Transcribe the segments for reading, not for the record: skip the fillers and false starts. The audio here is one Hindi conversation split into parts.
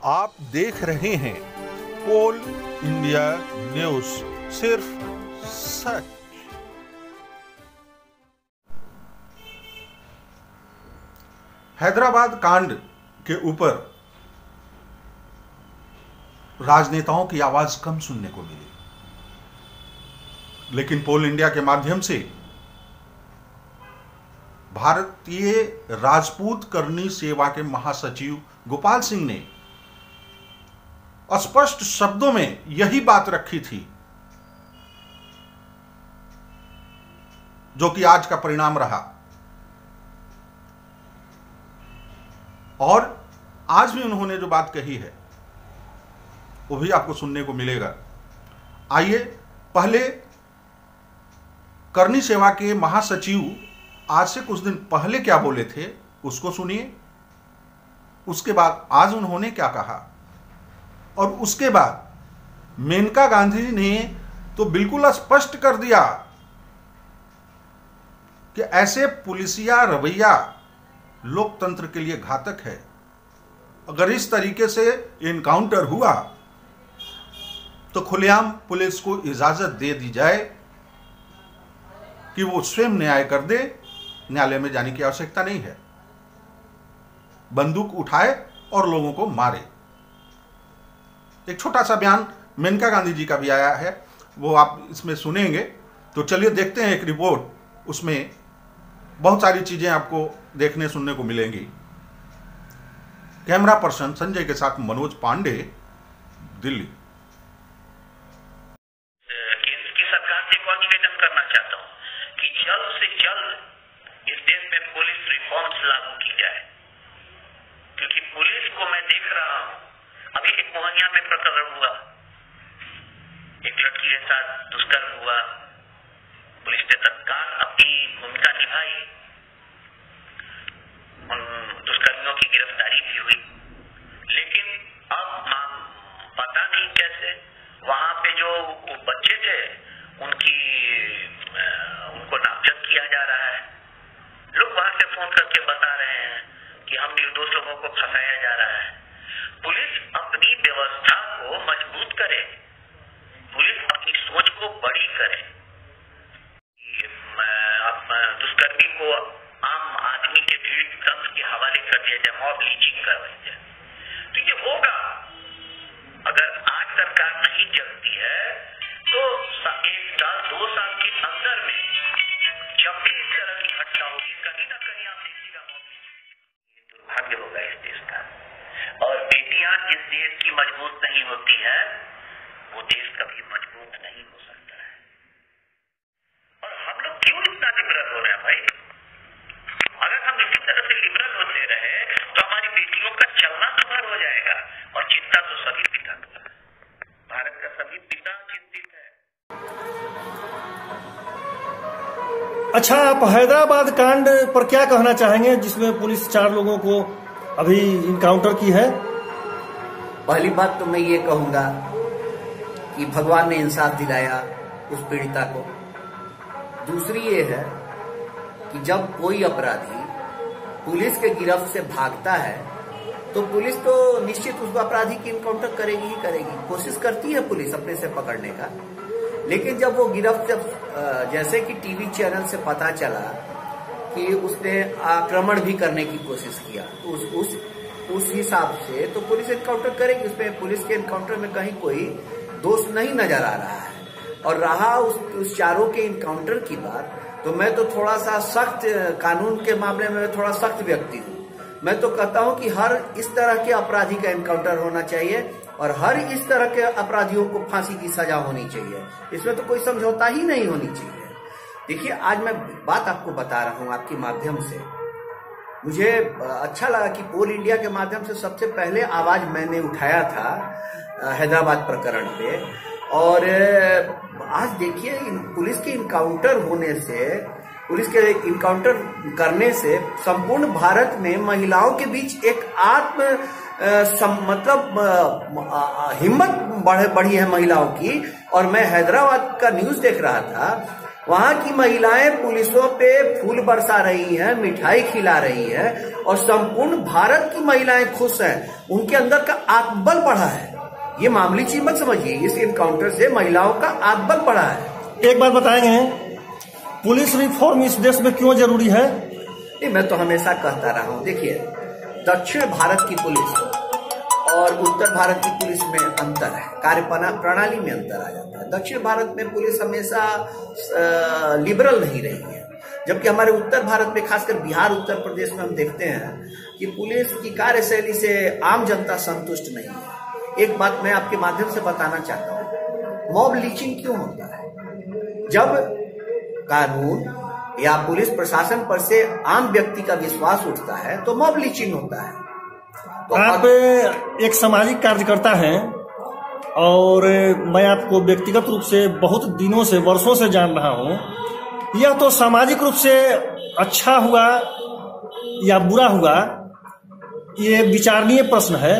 आप देख रहे हैं पोल इंडिया न्यूज, सिर्फ सच। हैदराबाद कांड के ऊपर राजनेताओं की आवाज कम सुनने को मिली, लेकिन पोल इंडिया के माध्यम से भारतीय राजपूत करनी सेवा के महासचिव गोपाल सिंह ने स्पष्ट शब्दों में यही बात रखी थी, जो कि आज का परिणाम रहा। और आज भी उन्होंने जो बात कही है वो भी आपको सुनने को मिलेगा। आइए पहले करनी सेवा के महासचिव आज से कुछ दिन पहले क्या बोले थे उसको सुनिए, उसके बाद आज उन्होंने क्या कहा, और उसके बाद मेनका गांधी ने तो बिल्कुल स्पष्ट कर दिया कि ऐसे पुलिसिया रवैया लोकतंत्र के लिए घातक है। अगर इस तरीके से इनकाउंटर हुआ तो खुलेआम पुलिस को इजाजत दे दी जाए कि वो स्वयं न्याय कर दे, न्यायालय में जाने की आवश्यकता नहीं है, बंदूक उठाए और लोगों को मारे। एक छोटा सा बयान मेनका गांधी जी का भी आया है, वो आप इसमें सुनेंगे। तो चलिए देखते हैं एक रिपोर्ट, उसमें बहुत सारी चीजें आपको देखने सुनने को मिलेंगी। कैमरा पर्सन संजय के साथ मनोज पांडे, दिल्ली। केंद्र की सरकार से एक और निवेदन करना चाहता हूं कि जल्द से जल्द इस देश में पुलिस रिफॉर्म्स लागू की जाए, क्योंकि पुलिस को मैं देख रहा हूं। अभी एक मोहनिया में प्रकरण हुआ, एक लड़की के साथ दुष्कर्म हुआ, पुलिस ने तत्काल अपनी भूमिका निभाई, उन दुष्कर्मियों की गिरफ्तारी भी हुई। लेकिन अब पता नहीं कैसे वहां पे जो बच्चे थे उनको नामजद किया जा रहा है। लोग वहां से फोन करके बता रहे हैं कि हम निर्दोष लोगों को फंसाया जा रहा है। पुलिस अपनी व्यवस्था को मजबूत करे, पुलिस अपनी सोच को बड़ी करे। दुष्कर्मी को आम आदमी के भीड़ तंत्र के हवाले कर दिया जाए, मॉब लीचिंग करवाई जाए, तो ये होगा। अगर आज सरकार नहीं जगती है तो 1 साल 2 साल के अंदर में जब भी इस तरह की घटना होगी, कहीं ना कहीं आप देखिएगा मॉब लीचिंग। ये दुर्भाग्य होगा इस देश का। और बेटियां जिस देश की मजबूत नहीं होती है, वो देश कभी मजबूत नहीं हो सकता है। और हम लोग क्यों इतना लिबरल हो रहे हैं भाई? अगर हम इसी तरह से लिबरल होते रहे तो हमारी बेटियों का चलना दुभर हो जाएगा। और चिंता तो सभी पिता का, भारत का सभी पिता चिंतित है। अच्छा, आप हैदराबाद कांड पर क्या कहना चाहेंगे, जिसमें पुलिस 4 लोगों को अभी इनकाउंटर की है? पहली बात तो मैं ये कहूंगा कि भगवान ने इंसाफ दिलाया उस पीड़िता को। दूसरी ये है कि जब कोई अपराधी पुलिस के गिरफ्त से भागता है तो पुलिस तो निश्चित उस अपराधी की इनकाउंटर करेगी ही करेगी, कोशिश करती है पुलिस अपने से पकड़ने का। लेकिन जब वो गिरफ्त, जैसे कि टीवी चैनल से पता चला कि उसने आक्रमण भी करने की कोशिश किया, तो उस हिसाब से तो पुलिस एनकाउंटर करेगी। उसमें पुलिस के एनकाउंटर में कहीं कोई दोष नहीं नजर आ रहा है। और रहा उस 4 के इनकाउंटर की बात, तो मैं तो थोड़ा सा सख्त, कानून के मामले में थोड़ा सख्त व्यक्ति हूँ। मैं तो कहता हूँ कि हर इस तरह के अपराधी का एनकाउंटर होना चाहिए और हर इस तरह के अपराधियों को फांसी की सजा होनी चाहिए। इसमें तो कोई समझौता ही नहीं होनी चाहिए। देखिए, आज मैं बात आपको बता रहा हूँ आपके माध्यम से। मुझे अच्छा लगा कि पोल इंडिया के माध्यम से सबसे पहले आवाज मैंने उठाया था हैदराबाद प्रकरण पे। और आज देखिए, पुलिस के इनकाउंटर होने से, पुलिस के इनकाउंटर करने से संपूर्ण भारत में महिलाओं के बीच एक हिम्मत बढ़ी है महिलाओं की। और मैं हैदराबाद का न्यूज देख रहा था, वहां की महिलाएं पुलिसों पे फूल बरसा रही हैं, मिठाई खिला रही हैं और संपूर्ण भारत की महिलाएं खुश हैं। उनके अंदर का आत्मबल बढ़ा है। ये मामूली चीज मत समझिए, इस इनकाउंटर से महिलाओं का आत्मबल बढ़ा है। एक बात बताएंगे, पुलिस रिफॉर्म इस देश में क्यों जरूरी है? नहीं, मैं तो हमेशा कहता रहा हूं, देखिए दक्षिण भारत की पुलिस और उत्तर भारत की पुलिस में अंतर है, कार्य प्रणाली में अंतर आ जाता है। दक्षिण भारत में पुलिस हमेशा लिबरल नहीं रही है, जबकि हमारे उत्तर भारत में, खासकर बिहार उत्तर प्रदेश में हम देखते हैं कि पुलिस की कार्यशैली से आम जनता संतुष्ट नहीं है। एक बात मैं आपके माध्यम से बताना चाहता हूं, मॉब लीचिंग क्यों होता है? जब कानून या पुलिस प्रशासन पर से आम व्यक्ति का विश्वास उठता है तो मॉब लीचिंग होता है। तो आप एक सामाजिक कार्यकर्ता हैं और मैं आपको व्यक्तिगत रूप से बहुत दिनों से, वर्षों से जान रहा हूं। यह तो सामाजिक रूप से अच्छा हुआ या बुरा हुआ, ये विचारणीय प्रश्न है।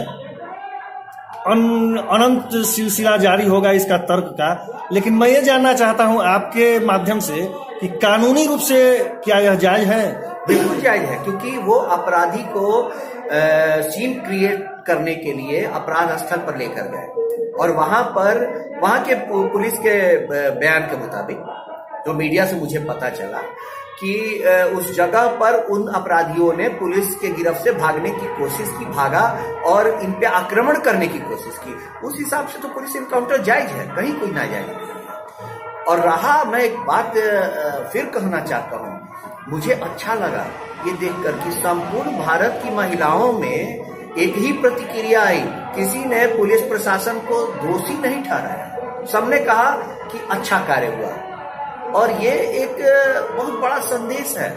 अनंत सिलसिला जारी होगा इसका तर्क का, लेकिन मैं ये जानना चाहता हूं आपके माध्यम से कि कानूनी रूप से क्या यह जायज है? बिल्कुल जायज है, क्योंकि वो अपराधी को सीन क्रिएट करने के लिए अपराध स्थल पर लेकर गए और वहां के पुलिस के बयान के मुताबिक, जो मीडिया से मुझे पता चला, कि उस जगह पर उन अपराधियों ने पुलिस के गिरफ्त से भागने की कोशिश की, भागा और इन पे आक्रमण करने की कोशिश की। उस हिसाब से तो पुलिस इनकाउंटर जायज है, कहीं कोई नाजायज नहीं है। और रहा, मैं एक बात फिर कहना चाहता हूं, मुझे अच्छा लगा ये देखकर कि संपूर्ण भारत की महिलाओं में एक ही प्रतिक्रिया आई। किसी ने पुलिस प्रशासन को दोषी नहीं ठहराया, सबने कहा कि अच्छा कार्य हुआ। और ये एक बहुत बड़ा संदेश है।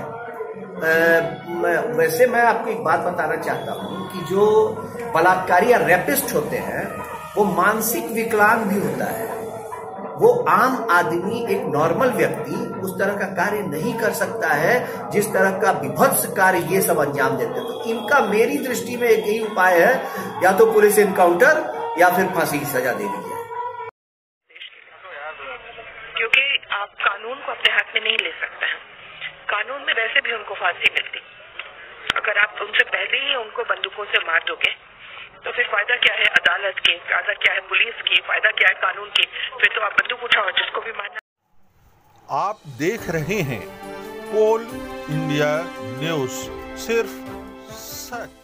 वैसे मैं आपको एक बात बताना चाहता हूं कि जो बलात्कारी या रेपिस्ट होते हैं वो मानसिक विकलांग भी होता है। वो आम आदमी, एक नॉर्मल व्यक्ति उस तरह का कार्य नहीं कर सकता है जिस तरह का विभत्स कार्य ये सब अंजाम देते हैं। तो इनका मेरी दृष्टि में एक ही उपाय है, या तो पुलिस इनकाउंटर या फिर फांसी की सजा दे दी जाए। क्योंकि आप कानून को अपने हाथ में नहीं ले सकते हैं। कानून में वैसे भी उनको फांसी मिलती, अगर आप उनसे पहले ही उनको बंदूकों से मार दोगे तो फिर फायदा क्या है अदालत की, फायदा क्या है पुलिस की, फायदा क्या है कानून की? फिर तो आप बंदूक उठाओ, जिसको भी मारना। आप देख रहे हैं पोल इंडिया न्यूज, सिर्फ सच।